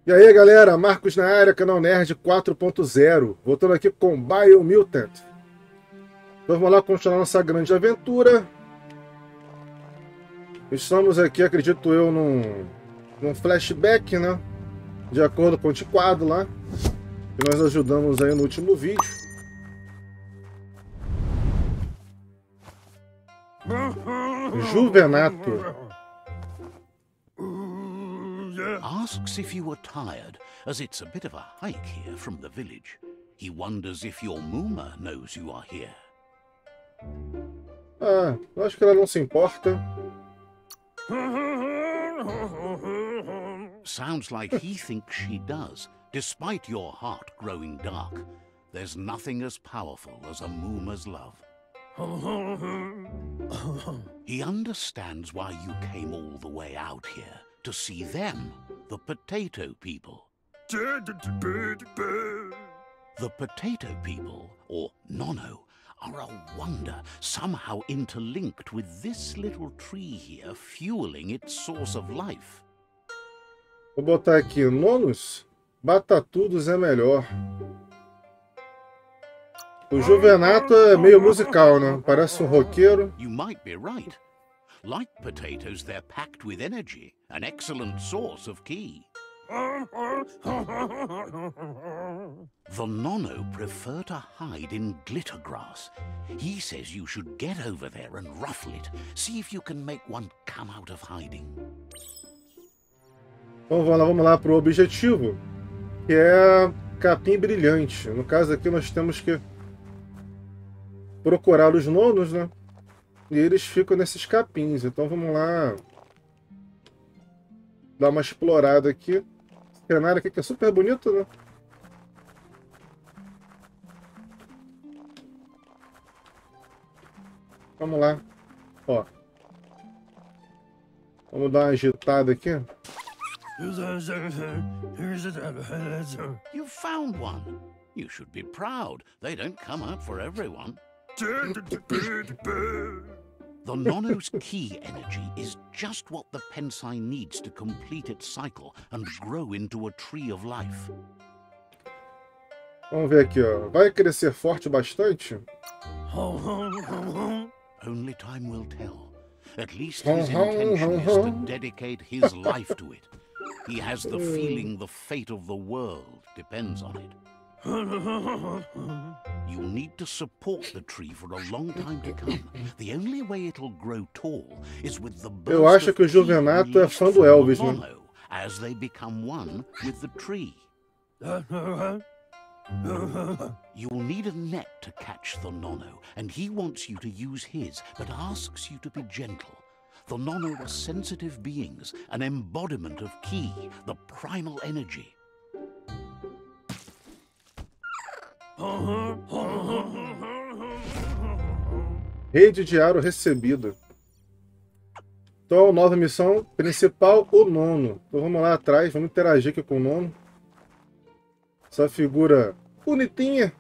E aí, galera, Marcos na área, canal Nerd 4.0, voltando aqui com Biomutant. Vamos lá continuar nossa grande aventura. Estamos aqui, acredito eu, num flashback, né? De acordo com o Tiquado lá, que nós ajudamos aí no último vídeo. Juvenato. Asks if you were tired, as it's a bit of a hike here from the village. He wonders if your Mooma knows you are here. Ah, eu acho que ela não se importa. Sounds like he thinks she does, despite your heart growing dark. There's nothing as powerful as a Mooma's love. He understands why you came all the way out here, to see them, the potato people. The potato people, or Nono, are a wonder, somehow interlinked with this little tree here, fueling its source of life. Vou botar aqui, nonos, batatudos é melhor. O Juvenato é meio musical, né? Parece um roqueiro. You might be right. Like potatoes, they're packed with energy, an excellent source of ki. The Nono prefer to hide in glitter grass. He says you should get over there and ruffle it. See if you can make one come out of hiding. Então vamos lá para o objetivo, que é capim brilhante. No caso aqui nós temos que procurar os nonos, né? E eles ficam nesses capins. Então vamos lá dar uma explorada aqui. Esse cenário aqui que é super bonito, né? Vamos lá. Ó. Vamos dar uma agitada aqui. You found one. You should be proud. They don't come up for everyone. The Nono's ki energy is just what the Pensai needs to complete its cycle and grow into a tree of life. Vamos ver aqui, ó. Vai crescer forte bastante? Only time will tell. At least his intention is to dedicate his life to it. He has the feeling the fate of the world depends on it. You'll need to support the tree for a long time to come. The only way it'll grow tall is with the burst Eu acho que o Juvenato é fã do Elvis, né? As they become one with the tree. You'll need a net to catch the Nono, and he wants you to use his, but asks you to be gentle. The Nono are sensitive beings, an embodiment of ki, the primal energy. Rede de aro recebida. Então, nova missão principal, o nono. Então vamos lá atrás, vamos interagir aqui com o nono. Essa figura bonitinha.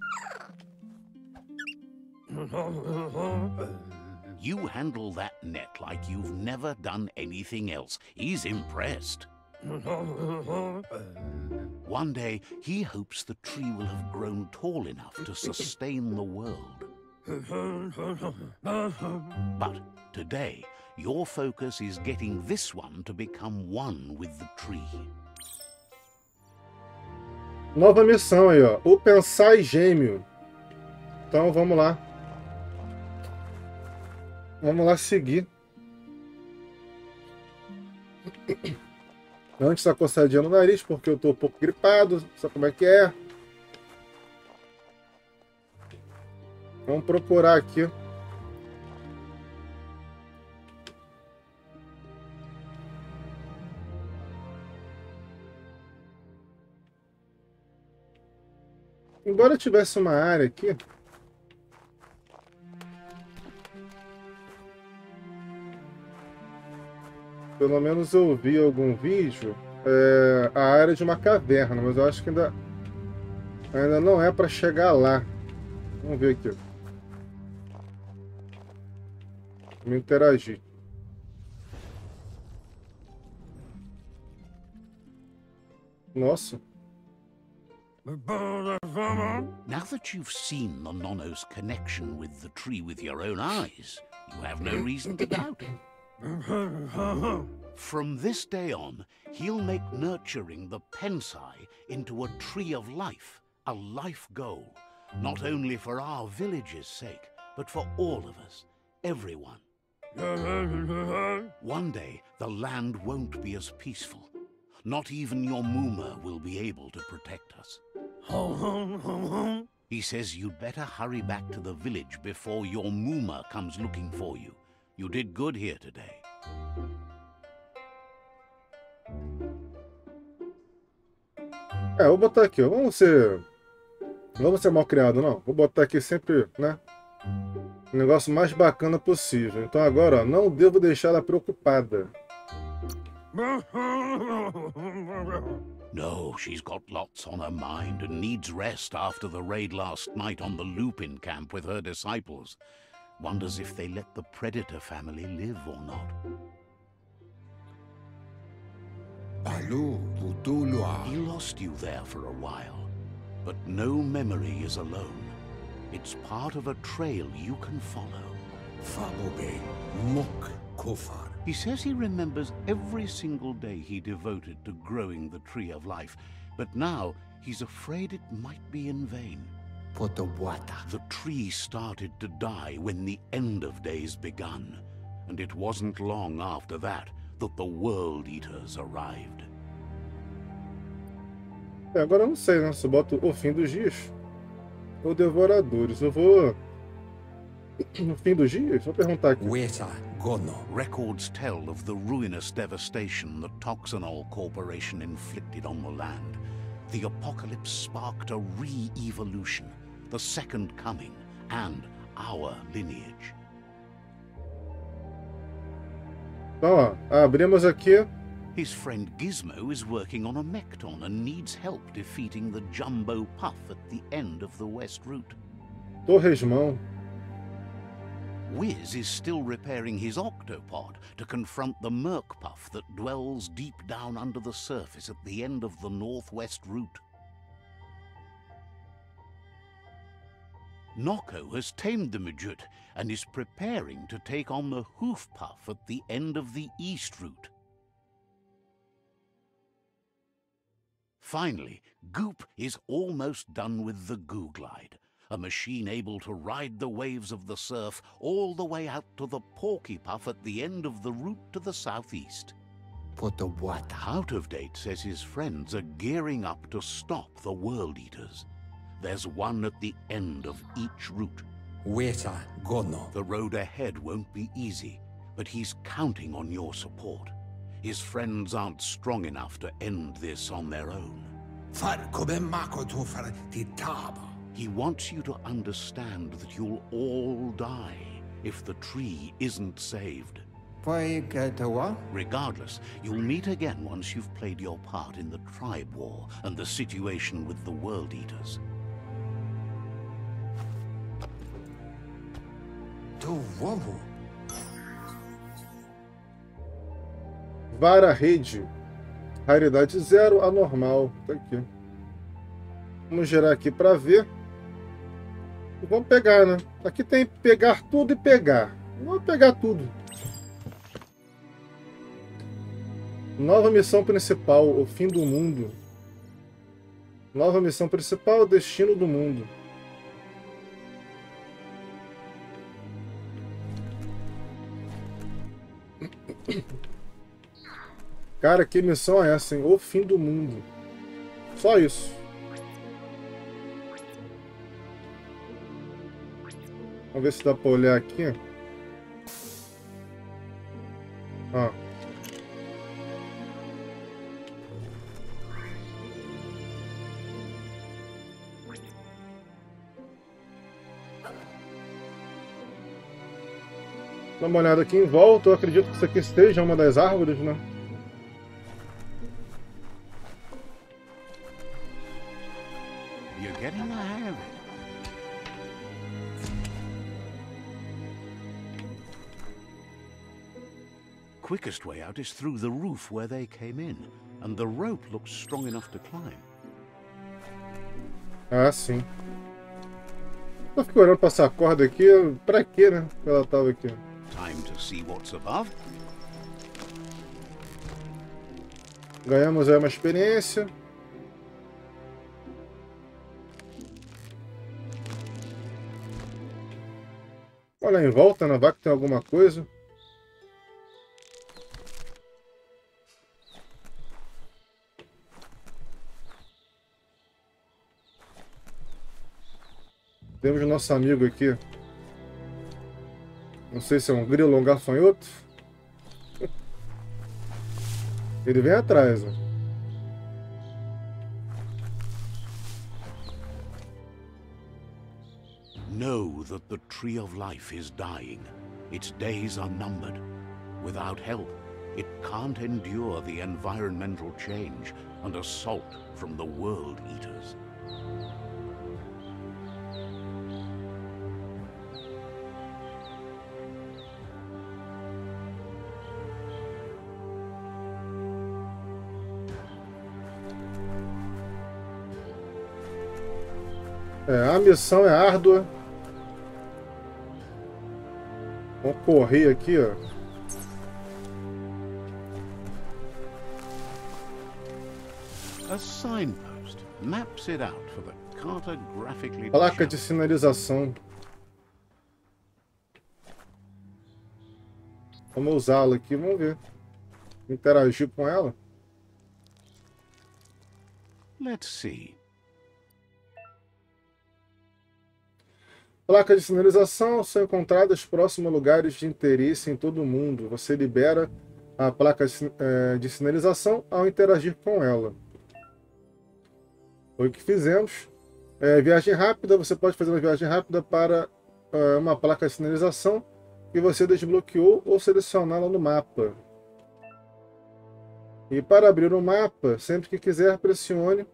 You handle that net like you've never done anything else. He's impressed. One day, he hopes the tree will have grown tall enough to sustain the world. But today, your focus is getting this one to become one with the tree. Nova missão aí, ó. O Pensai Gêmeo. Então vamos lá. Vamos lá seguir. Antes da coçadinha no nariz, porque eu tô um pouco gripado. Sabe como é que é? Vamos procurar aqui. Embora tivesse uma área aqui, pelo menos eu vi algum vídeo, a área de uma caverna, mas eu acho que ainda não é para chegar lá. Vamos ver aqui. Vamos interagir. Nossa. Now that you've seen the Nonno's connection with the tree with your own eyes, you have no reason to doubt it. From this day on, he'll make nurturing the Pensai into a tree of life, a life goal, not only for our village's sake, but for all of us, everyone. One day, the land won't be as peaceful. Not even your Muma will be able to protect us. He says you'd better hurry back to the village before your Muma comes looking for you. You did good here today. É, vou botar aqui, ó. Vamos ser mal criado, não. Vou botar aqui sempre, né? O negócio mais bacana possível. Então agora, ó, não devo deixá-la preocupada. No, she's got lots on her mind and needs rest after the raid last night on the Lupin camp with her disciples. Wonders if they let the Predator family live or not. He lost you there for a while, but no memory is alone. It's part of a trail you can follow. He says he remembers every single day he devoted to growing the Tree of Life, but now he's afraid it might be in vain. The tree started to die when the end of days begun, and it wasn't long after that that the World Eaters arrived. É, agora eu não sei, né? Se eu boto o fim dos dias ou devoradores. Eu vou... No fim dos dias? Vou perguntar aqui. Records tell of the ruinous devastation the Toxanol Corporation inflicted on the land. The apocalypse sparked a re-evolution, the second coming, and our lineage. Então, ó, abrimos aqui. His friend Gizmo is working on a Mekton and needs help defeating the Jumbo Puff at the end of the West Route. Torresmão. Wiz is still repairing his octopod to confront the Merc Puff that dwells deep down under the surface at the end of the Northwest Route. Noko has tamed the Midget and is preparing to take on the Hoof Puff at the end of the East Route. Finally, Goop is almost done with the Googlide, a machine able to ride the waves of the surf all the way out to the Porky Puff at the end of the route to the southeast. Out of Date says his friends are gearing up to stop the World Eaters. There's one at the end of each route. The road ahead won't be easy, but he's counting on your support. His friends aren't strong enough to end this on their own. He wants you to understand that you'll all die if the tree isn't saved. Regardless, you'll meet again once you've played your part in the tribe war and the situation with the World Eaters. Vara-rede. Raridade 0, anormal. Tá aqui. Vamos gerar aqui para ver. E vamos pegar, né? Aqui tem pegar tudo e pegar. Vamos pegar tudo. Nova missão principal, o fim do mundo. Nova missão principal, o destino do mundo. Cara, que missão é essa, hein? O fim do mundo. Só isso. Vamos ver se dá pra olhar aqui. Ó. Dá uma olhada aqui em volta. Eu acredito que isso aqui esteja uma das árvores, né? You're getting the hang of it. Quickest way out is through the roof where they came in. and the rope looks strong enough to climb. Ah, sim. Eu fico olhando pra essa corda aqui, pra quê, né? Que ela tava aqui. Time to see what's above. Ganhamos aí uma experiência. Olha em volta, né? Vai que tem alguma coisa. Temos o nosso amigo aqui. Não sei se é um grilo ou um gafanhoto. Ele vem atrás, ó. Know that the Tree of Life is dying. Its days are numbered. Without help, it can't endure the environmental change and assault from the World Eaters. A missão é árdua. Vamos correr aqui, ó. A signpost maps it out for the cartographically. Placa de sinalização. Vamos usá-la aqui, vamos ver. Interagir com ela. Let's see. Placas de sinalização são encontradas próximo a lugares de interesse em todo o mundo. Você libera a placa de sinalização ao interagir com ela. Foi o que fizemos. Viagem rápida, você pode fazer uma viagem rápida para uma placa de sinalização que você desbloqueou ou selecioná-la no mapa. E para abrir o mapa, sempre que quiser, pressione.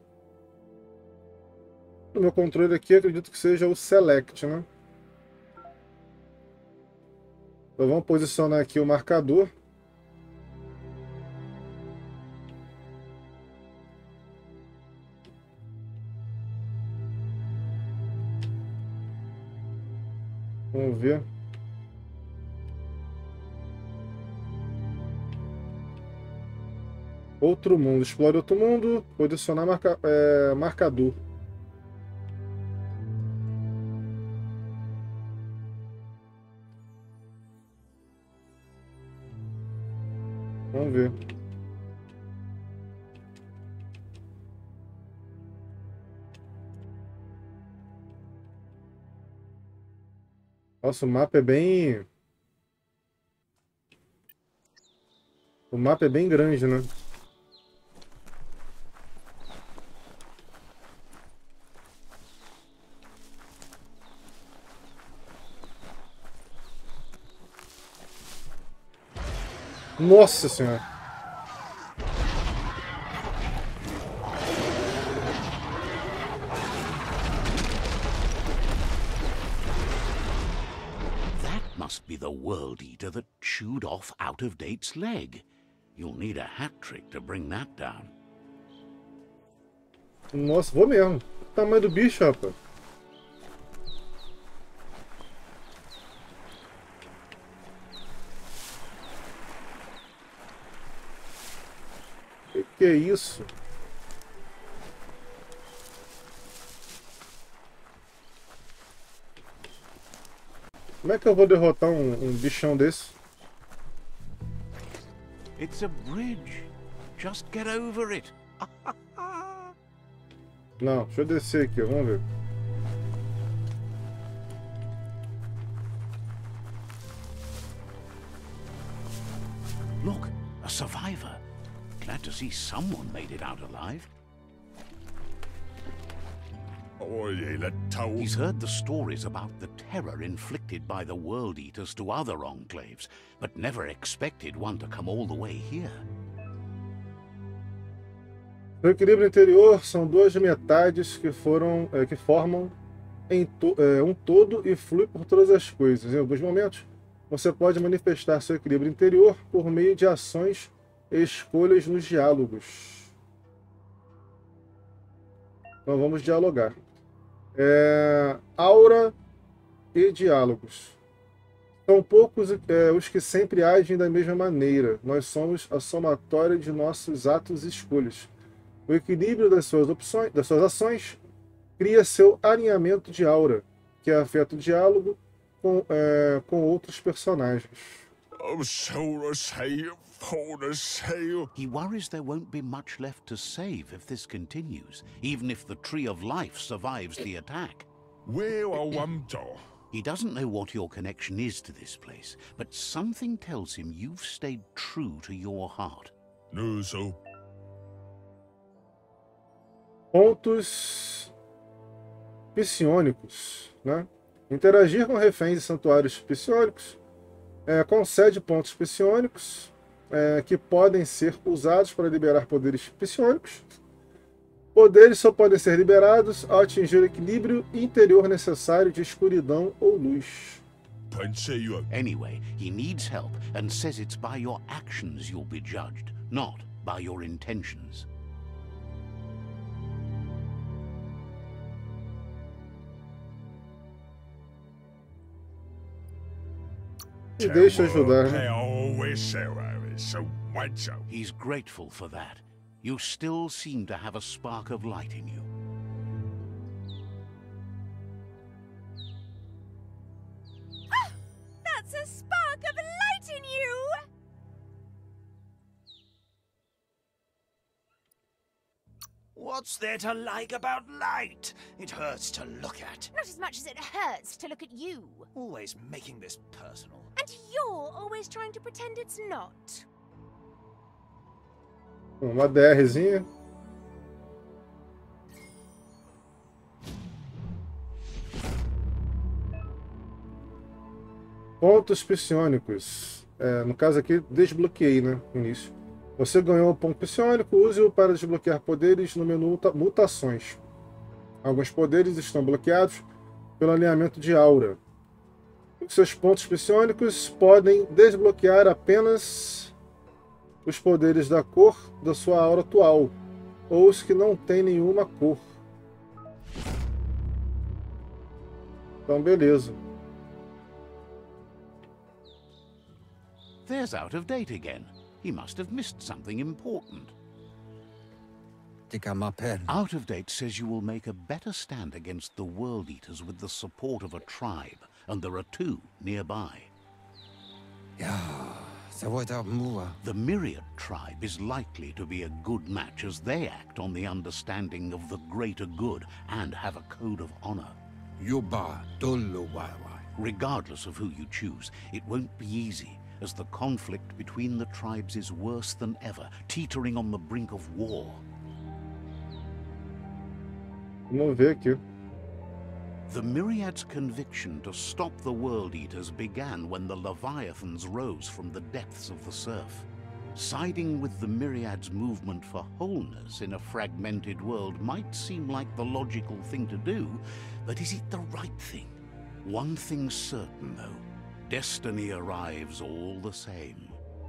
No meu controle aqui, acredito que seja o Select, né? Então vamos posicionar aqui o marcador. Vamos ver. Outro mundo. Explore outro mundo. Posicionar marcador. Vamos ver. Nossa, o mapa é bem... O mapa é bem grande, né? Nossa Senhora! That must be the World Eater that chewed off Out of Date's leg. You'll need a hat trick to bring that down. Nossa, vou mesmo. O tamanho do bicho, rapaz. Que é isso? Como é que eu vou derrotar um bichão desse? It's a bridge. Just get over it. Não, deixa eu descer aqui, vamos ver. Look, a survivor. Glad to see someone made it out alive. He's heard the stories about the terror inflicted by the World Eaters to other enclaves, but never expected one to come all the way here. O equilíbrio interior são duas metades que formam um todo e flui por todas as coisas. Em alguns momentos, você pode manifestar seu equilíbrio interior por meio de ações e escolhas nos diálogos. Então vamos dialogar. Aura e diálogos. São poucos os que sempre agem da mesma maneira. Nós somos a somatória de nossos atos e escolhas. O equilíbrio das suas opções, das suas ações, cria seu alinhamento de aura, que afeta o diálogo com outros personagens. He worries there won't be much left to save if this continues, even if the Tree of Life survives the attack. He doesn't know what your connection is to this place, but something tells him you've stayed true to your heart. Pontos psiônicos, né? Interagir com reféns e santuários psiônicos concede pontos psiônicos que podem ser usados para liberar poderes psiônicos. Poderes só podem ser liberados ao atingir o equilíbrio interior necessário de escuridão ou luz. Anyway, he needs help and says it's by your actions you'll be judged, not by your intentions. E deixa ajudar, né? He's grateful for that. You still seem to have a spark of light in you. That's a spark of light in you! What's there to like about light? It hurts to look at. Not as much as it hurts to look at you. Always making this personal. And you're always trying to pretend it's not. Uma DRzinha. Pontos psiônicos. No caso aqui, desbloqueei, né? No início. Você ganhou um ponto psiônico, use-o para desbloquear poderes no menu Mutações. Alguns poderes estão bloqueados pelo alinhamento de aura. Os seus pontos psiônicos podem desbloquear apenas os poderes da cor da sua aura atual, ou os que não têm nenhuma cor. Então, beleza. There's Out of Date again. He must have missed something important. Out of Date says you will make a better stand against the World Eaters with the support of a tribe, and there are 2 nearby. The Myriad tribe is likely to be a good match as they act on the understanding of the greater good and have a code of honor. Regardless of who you choose, it won't be easy, as the conflict between the tribes is worse than ever, teetering on the brink of war. Vamos ver aqui. The Myriad's conviction to stop the World Eaters began when the Leviathans rose from the depths of the surf. Siding with the Myriad's movement for wholeness in a fragmented world might seem like the logical thing to do, but is it the right thing? One thing's certain, though. Destiny arrives all the same.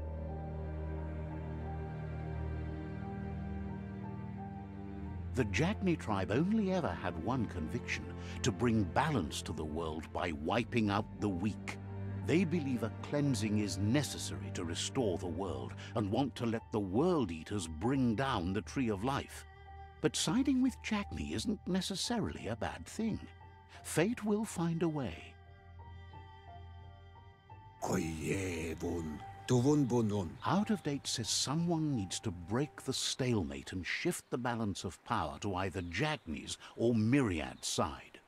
The Jagni tribe only ever had one conviction: to bring balance to the world by wiping out the weak. They believe a cleansing is necessary to restore the world and want to let the World Eaters bring down the Tree of Life. But siding with Jagni isn't necessarily a bad thing. Fate will find a way. Out of Date says someone needs to break the stalemate and shift the balance of power to either Jagni's or Myriad's side.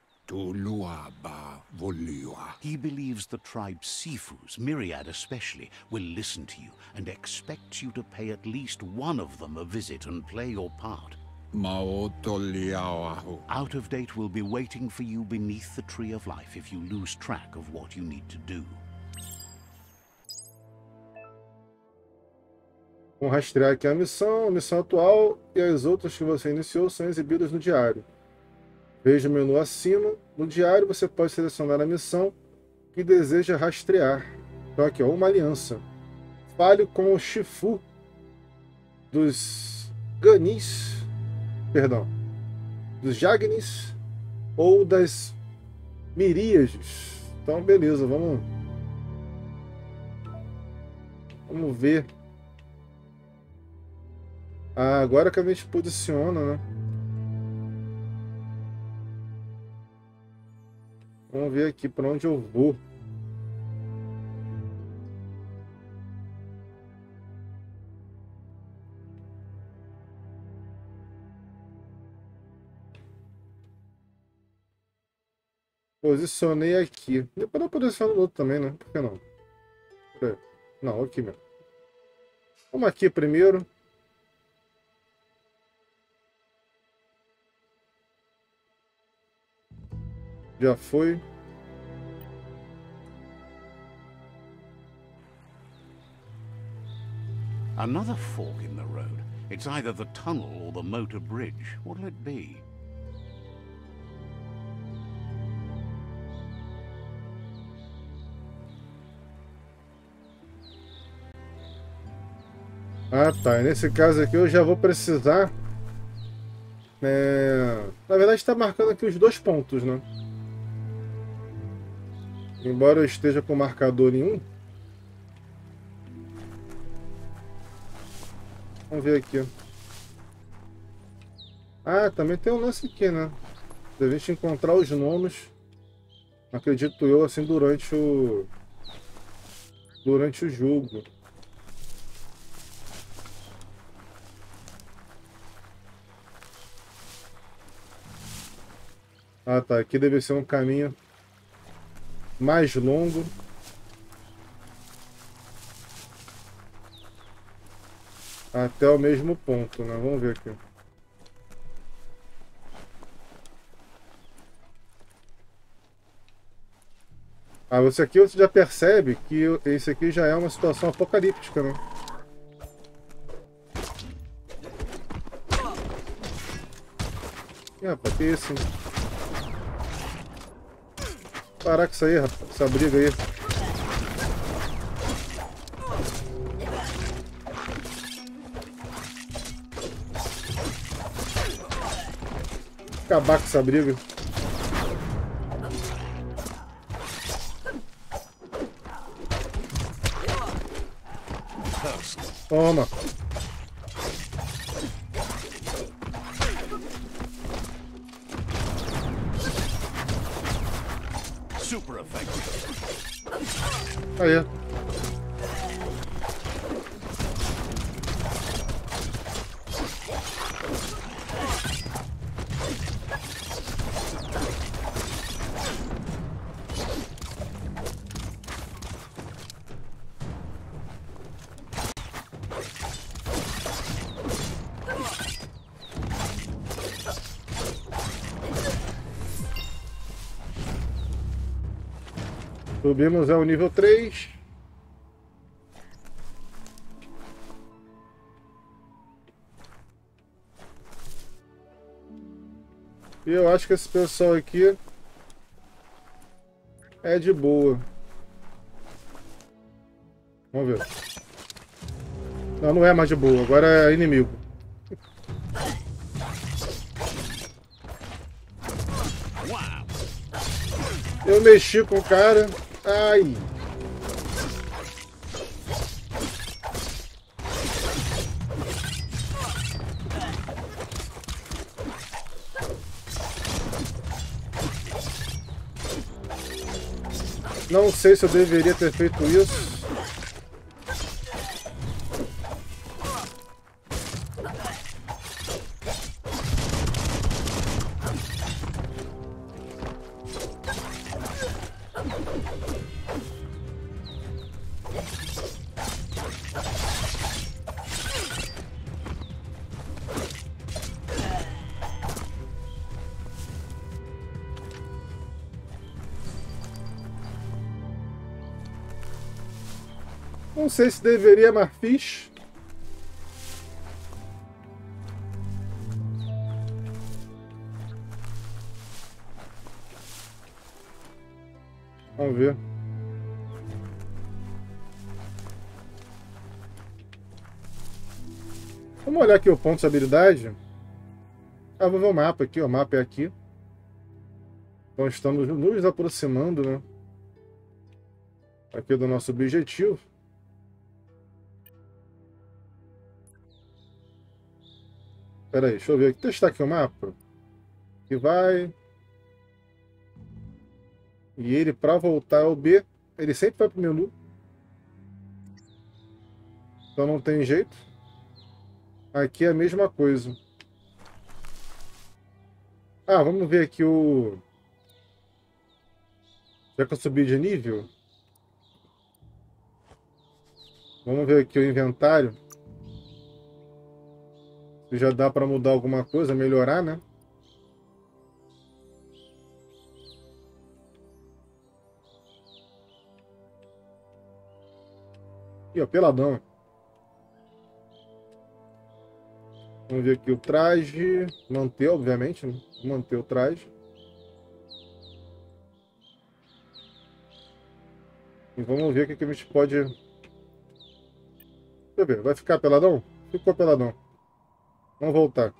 He believes the tribe Sifus, Myriad especially, will listen to you and expects you to pay at least one of them a visit and play your part. Out of Date will be waiting for you beneath the Tree of Life if you lose track of what you need to do. Vamos rastrear aqui a missão atual e as outras que você iniciou são exibidas no diário. Veja o menu acima. No diário você pode selecionar a missão que deseja rastrear. Então aqui, ó, uma aliança. Fale com o Shifu dos Ganis. Perdão. dos Jagnis ou das Miríades. Então, beleza, vamos ver. Ah, agora que a gente posiciona, né? Vamos ver aqui para onde eu vou. Posicionei aqui. Depois eu posiciono no outro também, né? Por que não? Não, aqui mesmo. Vamos aqui primeiro. Já foi. Another fork in the road. It's either the tunnel or the motor bridge. What'll it be? Ah, tá. Nesse caso aqui eu já vou precisar... Na verdade está marcando aqui os 2 pontos, né? Embora eu esteja com o marcador em 1. Vamos ver aqui. Ah, também tem um lance aqui, né? Da gente encontrar os nonos. Acredito eu, assim, durante o jogo. Ah, tá. Aqui deve ser um caminho mais longo. Até o mesmo ponto, né? Vamos ver aqui. Ah, você já percebe que esse aqui já é uma situação apocalíptica, né? Ih, rapaz, que isso, hein? Parar com isso aí, rapaz. Essa briga aí. Acabar com essa briga. Toma. Super effective. Aí. Subimos ao nível 3. E eu acho que esse pessoal aqui é de boa. Vamos ver. Não, não é mais de boa. Agora é inimigo. Eu mexi com o cara. Ai. Não sei se eu deveria ter feito isso. Não sei se deveria, mas fiz. Vamos ver. Vamos olhar aqui o ponto de habilidade. Ah, vou ver o mapa aqui, ó. O mapa é aqui. Então estamos nos aproximando, né? Aqui do nosso objetivo. Pera aí, deixa eu ver aqui. Testar aqui o mapa. Que vai. E ele, para voltar ao B, ele sempre vai pro menu. Então não tem jeito. Aqui é a mesma coisa. Ah, vamos ver aqui o... Já que eu subi de nível. Vamos ver aqui o inventário. Se já dá para mudar alguma coisa, melhorar, né? Ih, ó, peladão. Vamos ver aqui o traje. Manter, obviamente, né? Manter o traje. E vamos ver o que a gente pode... Deixa eu ver, vai ficar peladão? Ficou peladão. Vamos voltar.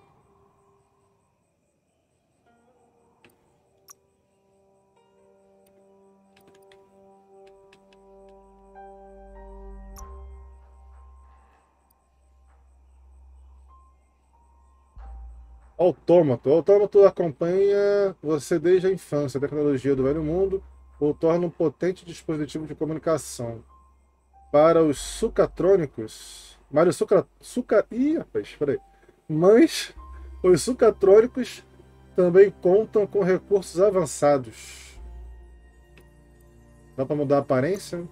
Autômato. O autômato acompanha você desde a infância. A tecnologia do velho mundo o torna um potente dispositivo de comunicação. Para os sucatrônicos... Mas Ih, rapaz, peraí. Mas os sucatrônicos também contam com recursos avançados. Dá para mudar a aparência?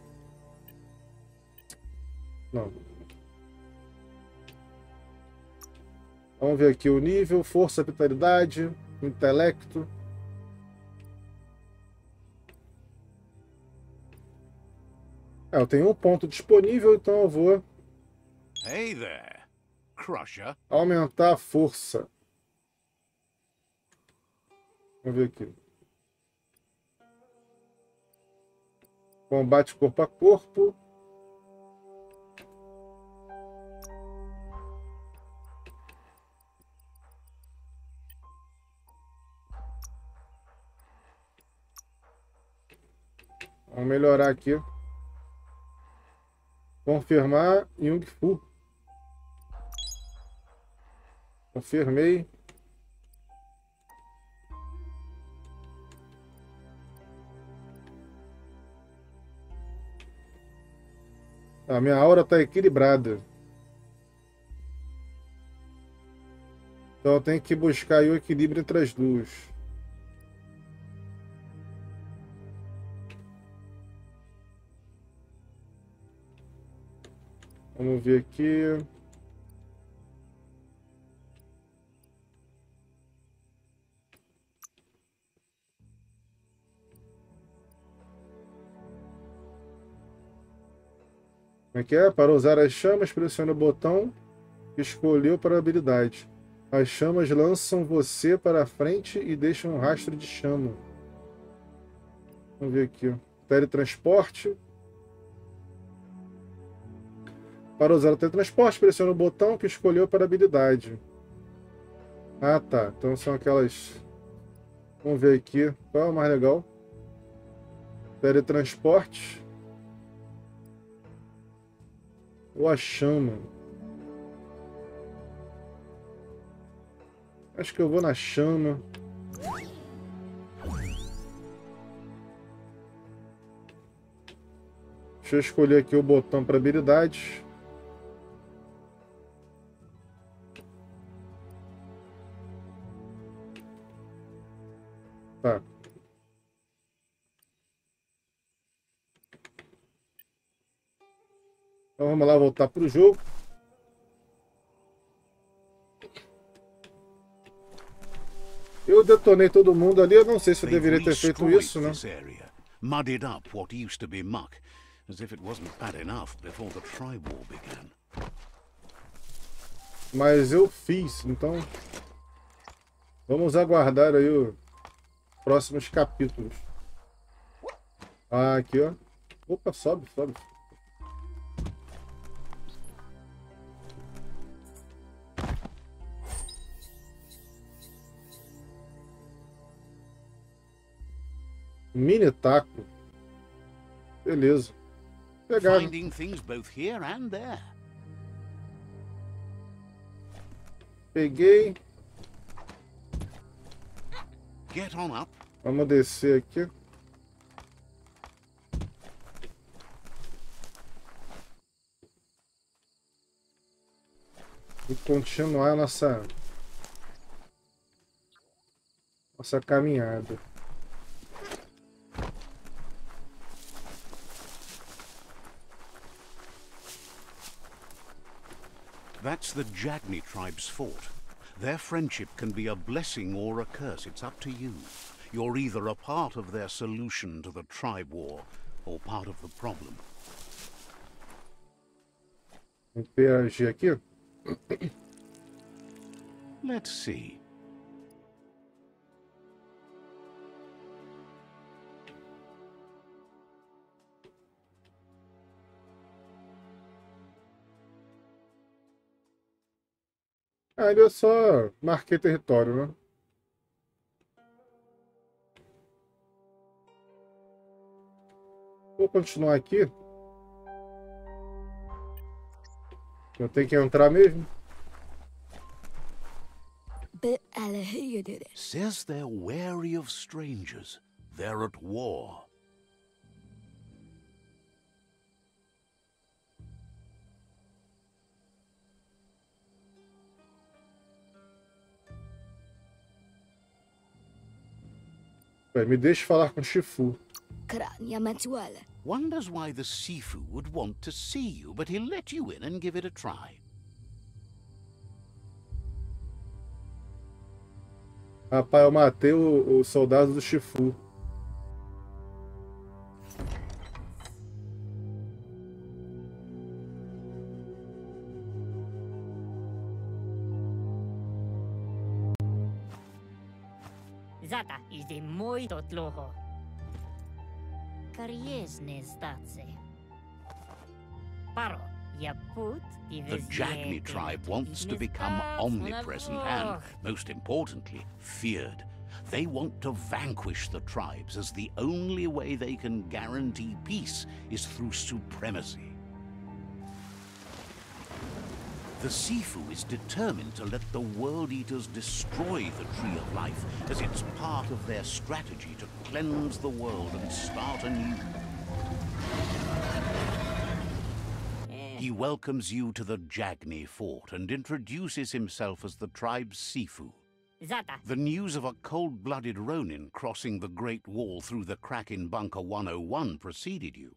Não. Vamos ver aqui o nível, força, vitalidade, intelecto. Eu tenho um ponto disponível, então eu vou Hey there, Crusher. aumentar a força. Vamos ver aqui. Combate corpo a corpo. Vamos melhorar aqui. Confirmar Jung Fu. Confirmei. A minha aura está equilibrada. Então eu tenho que buscar aí o equilíbrio entre as duas. Vamos ver aqui. Como é que é? Para usar as chamas, pressione o botão que escolheu para a habilidade. As chamas lançam você para frente e deixam um rastro de chama. Vamos ver aqui. Teletransporte. Para usar o teletransporte, pressione o botão que escolheu para a habilidade. Ah, tá. Então são aquelas... Vamos ver aqui. Qual é o mais legal? Teletransporte. Ou a chama? Acho que eu vou na chama. Deixa eu escolher aqui o botão para habilidades. Tá. Então vamos lá voltar para o jogo. Eu detonei todo mundo ali. Eu não sei se eu deveria ter feito isso, né? Muddied up what used to be muck, as if it wasn't bad enough before the Tri-War began. Mas eu fiz, então vamos aguardar aí os próximos capítulos. Ah, aqui, ó. Opa, sobe, sobe. Mini taco. Beleza. Pegar. Finding things both here and there. Peguei. Get on up. Vamos descer aqui. E continuar nossa caminhada. That's the Jagni tribe's fort. Their friendship can be a blessing or a curse. It's up to you. You're either a part of their solution to the tribe war or part of the problem. Interagir aqui. Let's see. Ali eu só marquei território, né? Vou continuar aqui. Eu tenho que entrar mesmo. Says they're wary of strangers. They're at war. Me deixe falar com Shifu. Wonders why the Sifu would want to see you, but he'll let you in and give it a try. Rapaz, eu matei o soldado do Shifu. Zata is the moi totloho. Kariesne stace. Paro, yaput The Jagni tribe wants to become omnipresent and, most importantly, feared. They want to vanquish the tribes, as the only way they can guarantee peace is through supremacy. The Sifu is determined to let the World Eaters destroy the Tree of Life, as it's part of their strategy to cleanse the world and start anew. He welcomes you to the Jagni fort and introduces himself as the tribe's Sifu. Zata. The news of a cold-blooded Ronin crossing the Great Wall through the crack in Bunker 101 preceded you.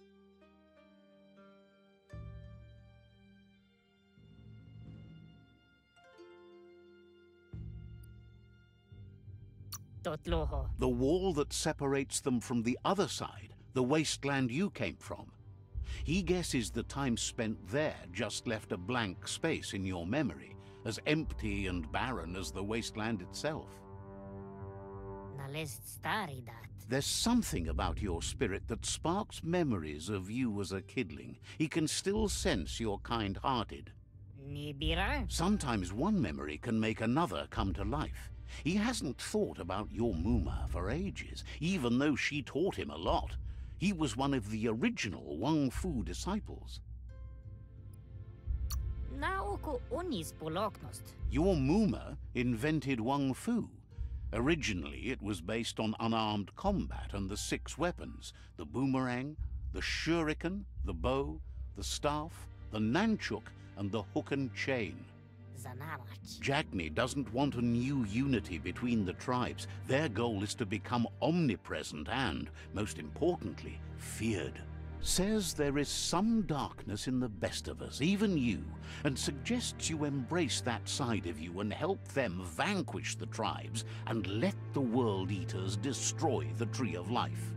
Totloho. The wall that separates them from the other side, the wasteland you came from. He guesses the time spent there just left a blank space in your memory, as empty and barren as the wasteland itself. Nalest stari dat. There's something about your spirit that sparks memories of you as a kidling. He can still sense you're kind-hearted. Nibira? Sometimes one memory can make another come to life. He hasn't thought about your Muma for ages, even though she taught him a lot. He was one of the original Wang Fu disciples. Naoko onis poloknost. Your Muma invented Wang Fu. Originally, it was based on unarmed combat and the 6 weapons: the boomerang, the shuriken, the bow, the staff, the nunchuk, and the hook and chain. Zanamach. Jagni doesn't want a new unity between the tribes. Their goal is to become omnipresent and, most importantly, feared. Says there is some darkness in the best of us, even you, and suggests you embrace that side of you and help them vanquish the tribes and let the World Eaters destroy the Tree of Life.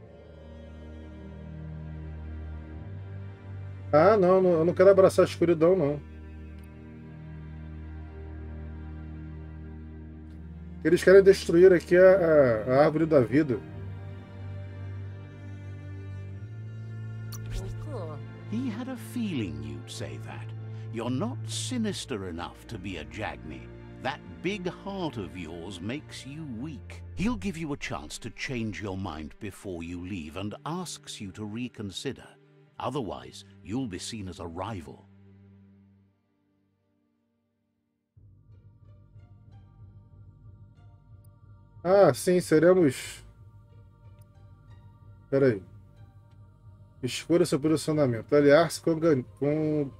Ah, não, eu não quero abraçar a escuridão, não. Eles querem destruir aqui a árvore da vida. He had a feeling you'd say that. You're not sinister enough to be a Jagni. That big heart of yours makes you weak. He'll give you a chance to change your mind before you leave and asks you to reconsider. Otherwise, you'll be seen as a rival. Ah, sim, seremos... Peraí. Escolha seu posicionamento. Aliar-se com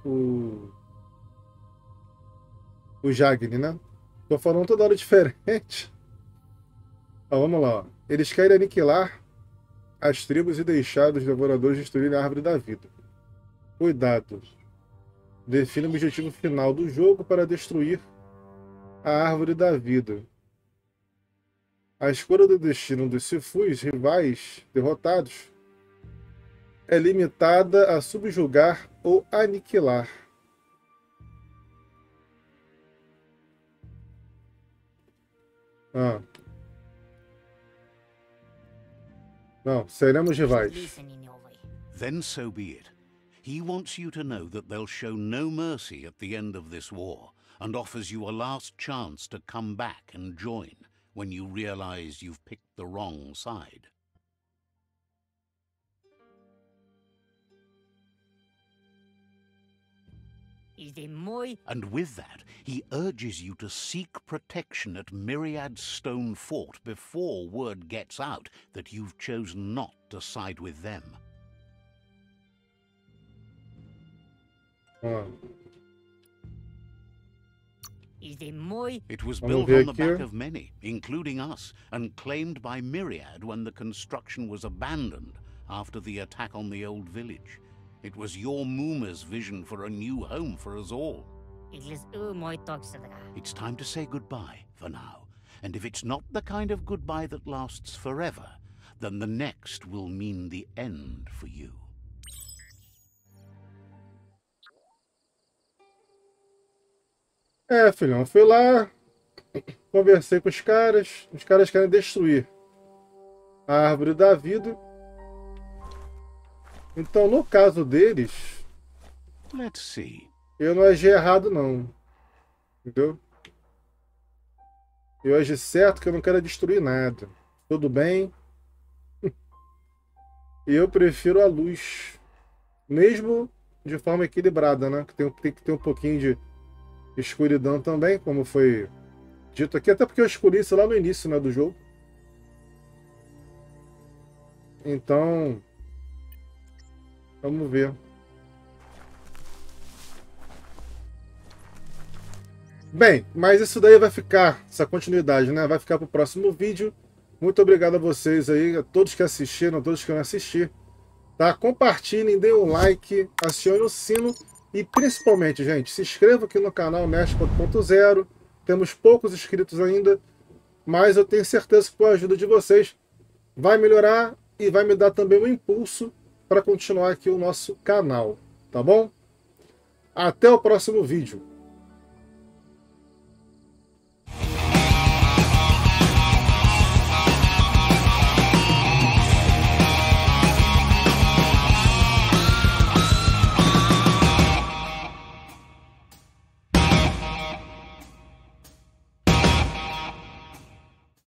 o Jagni, né? Tô falando toda hora diferente. Ó, vamos lá. Ó. Eles querem aniquilar as tribos e deixar os devoradores destruírem a árvore da vida. Cuidado. Defina o objetivo final do jogo para destruir a árvore da vida. A escolha do destino dos Sifus, rivais derrotados, é limitada a subjugar ou aniquilar. Ah. Não, seremos rivais. Listening your way. Then so be it. He wants you to know that they'll show no mercy at the end of this war, and offers you a last chance to come back and join when you realize you've picked the wrong side. Is the moi And with that, he urges you to seek protection at Myriad's stone fort before word gets out that you've chosen not to side with them. Ah. is the moi It was Vamos built ver on the aqui. back of many, including us, and claimed by Myriad when the construction was abandoned after the attack on the old village. It was your Mooma's vision for a new home for us all. iglis moi toxidra. It's time to say goodbye for now. And if it's not the kind of goodbye that lasts forever, then the next will mean the end for you. É, filhão, fui lá, conversei com os caras querem destruir a árvore da vida. Então, no caso deles, Let's see. eu não agi errado, não. Entendeu? Eu agi certo que eu não quero destruir nada. Tudo bem? Eu prefiro a luz. Mesmo de forma equilibrada, né? Tem que ter um pouquinho de escuridão também, como foi dito aqui. Até porque eu escolhi isso lá no início, né, do jogo. Então, vamos ver. Bem, mas isso daí vai ficar, essa continuidade, né? Vai ficar para o próximo vídeo. Muito obrigado a vocês aí, a todos que assistiram, a todos que não assistiram. Tá? Compartilhem, deem um like, acionem o sino e principalmente, gente, se inscreva aqui no canal Nerd 4.0. Temos poucos inscritos ainda, mas eu tenho certeza que com a ajuda de vocês vai melhorar e vai me dar também um impulso para continuar aqui o nosso canal, tá bom? Até o próximo vídeo.